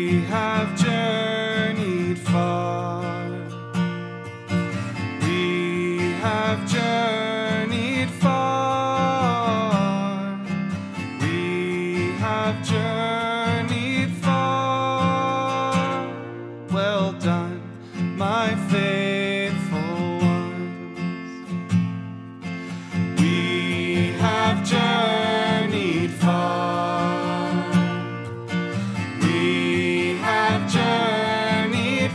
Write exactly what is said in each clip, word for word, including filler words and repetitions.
We have journeyed far. We have journeyed far. We have journeyed far. Well done, my faithful ones. We have journeyed far. We have journeyed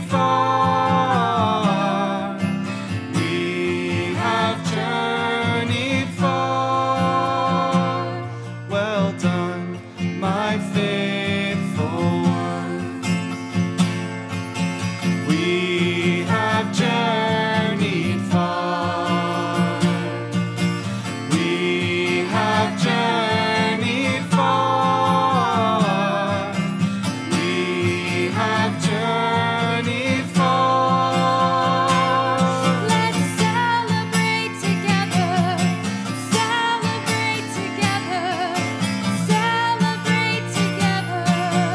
far. We have journeyed far. Well done, my faithful ones. We have journeyed far. We have journeyed far. We have journeyed far. Let's celebrate together, celebrate together, celebrate together.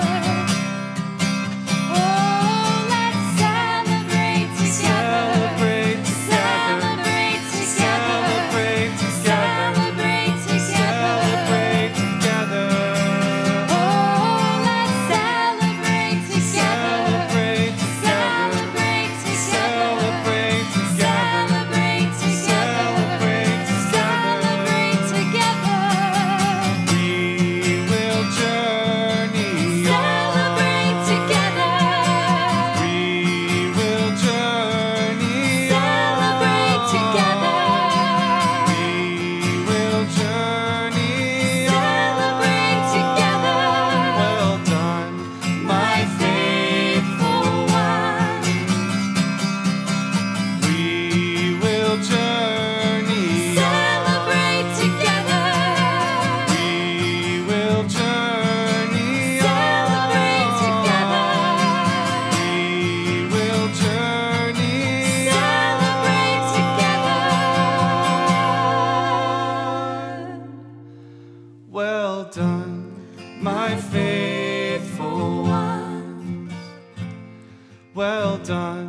Oh, let's celebrate together, Celebrate together. celebrate together, Celebrate together. celebrate together. Celebrate together. Oh, let's celebrate together, Celebrate together. celebrate together, Celebrate together. celebrate together, celebrate together. We will journey Celebrate together. We will journey Celebrate together. We will journey Celebrate together. Well done, my faithful one. We will journey Celebrate together. We will journey Celebrate together. We will journey Celebrate together. Well done, my faithful ones. Well done,